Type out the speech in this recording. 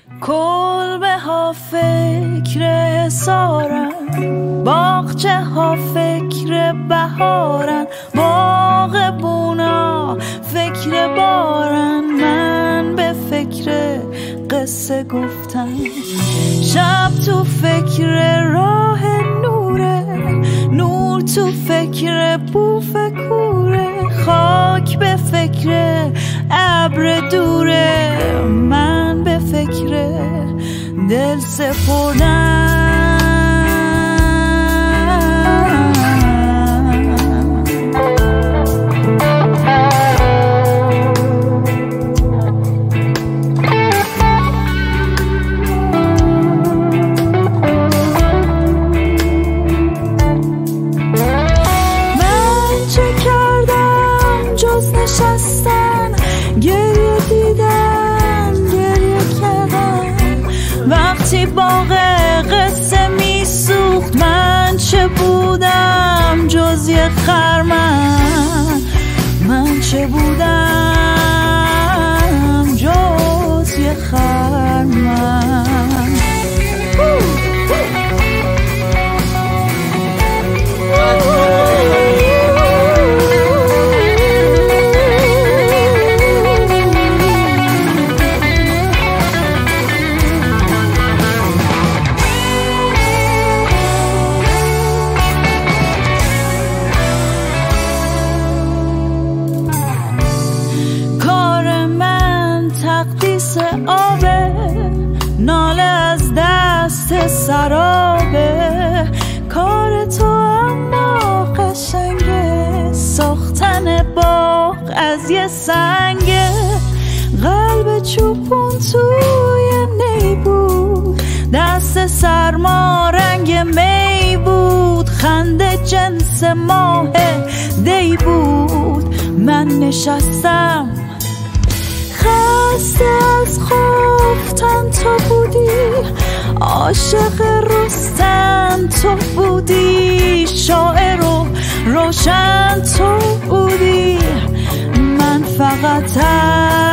کلبه ها فکر حسارن، باغچه ها فکر بهارن، باغبونا فکر بارن، من به فکر قصه گفتن. شب تو فکر راه نوره، نور تو فکر بوف کوره، خاک به فکر ابر دوره، من به فکر دل سپردن. نشستن، گریه دیدن، گریه کردن، وقتی باغ قصه می سوخت، من چه بودم جز یه خرمن، من چه بودم جز یه خرمن. آبه ناله از دست سرابه، کار تو اما قشنگه، ساختن باغ از یه سنگه، قلب چوبون توی نی بود، دست سرما رنگ می بود، خنده جنس ماه دی بود، من نشستم خسته از خفتن تو بودی، عاشق رستن تو بودی، شاعر و روشن تو بودی، من فقط